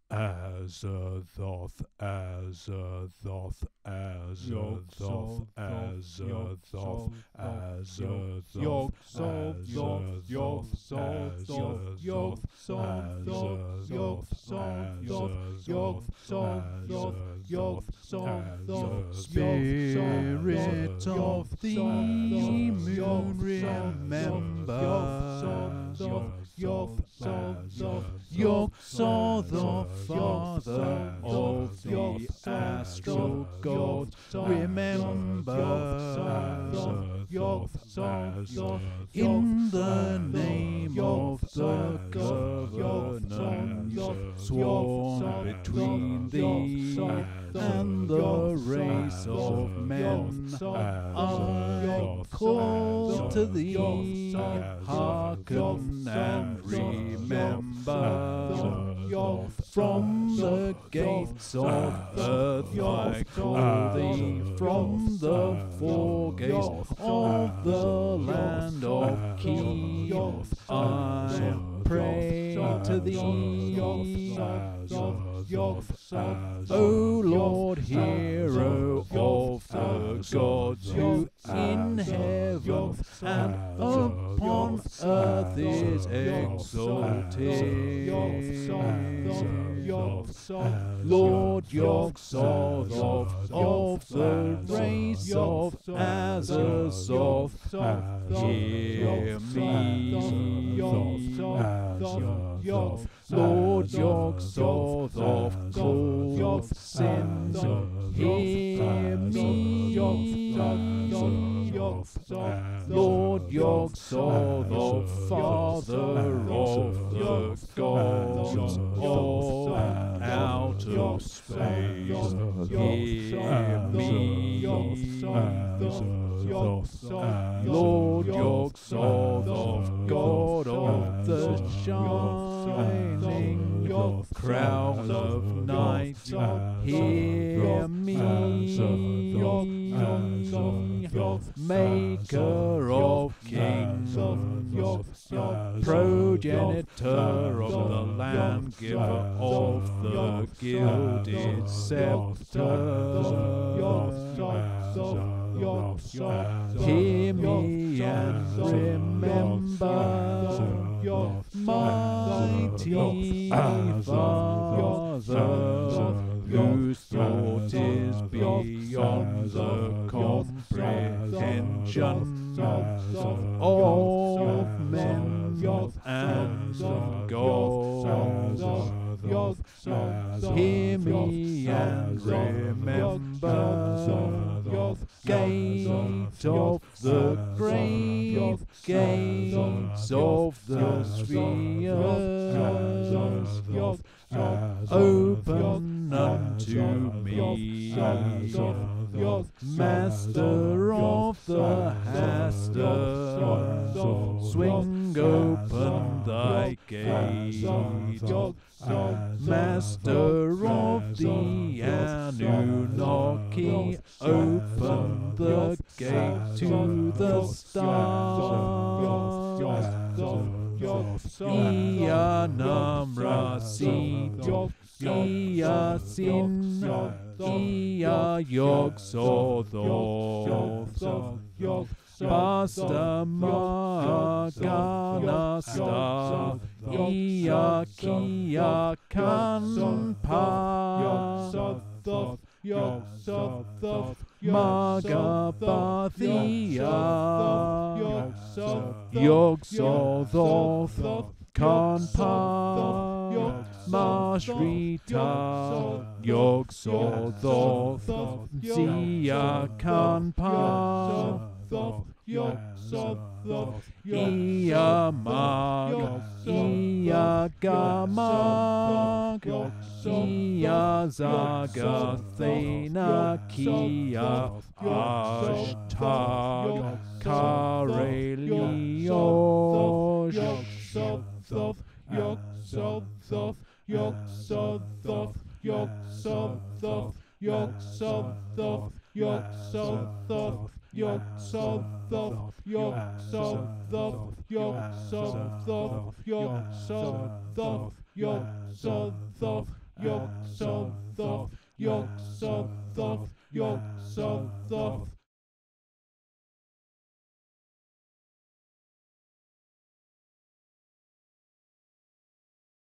Azathoth, Azathoth, Azathoth, Azathoth, Azathoth, Yog Sothoth, Yog Sothoth, Yog Sothoth, Yog Sothoth, Yog Sothoth, Yog Sothoth, Spirit of the moon, remember. Yog Sothoth, Yog Sothoth, Father of the astral god, remember. Yog Sothoth, in the name of the covenant sworn between thee and the race of men, I call to thee, hearken and remember. From the gates of earth I call thee, from the four gates of the land of Kiev I pray to thee. O Lord, hero of the gods, who in heaven and upon earth is exalted. Lord Yog Sothoth of the race of Azathoth, hear me. Lord Yog Sothoth, call sins, hear me. Lord Yog Sothoth, Father of the gods of outer space, hear me. Lord Yog Sothoth, God of the shining crown of night, hear me. Maker of kings, progenitor of the land, giver of the gilded scepter, hear me and remember. Mighty Father, whose thought is beyond the comprehension of men and gods, hear me and remember. Gate of the grave, gates of the spheres, open unto me. Master of the Haster, swing open thy gate. Master of the Anunnaki, open the gate to the stars. Ia Namra Seed, Ia Sin, Ia Yog Sothoth, Basta Magana Star, Ia Kia Kanpa, Yog Sothoth, Magabathia, Yog Sothoth, Kanpa, Mashrita, Yog Sothoth, Zia Kanpa, Yog Sothoth, Ia Mag, Ia Gamag, Ia Zagathena, Kia Ashtag, Karelios, Yog Sothoth, Yog Sothoth, Yog Sothoth, Yog Sothoth, Yog Sothoth, Yog Sothoth, Yog Sothoth, Yog Sothoth, Yog Sothoth, Yog Sothoth, Yog Sothoth, Yog Sothoth, Yog Sothoth, Yog Sothoth.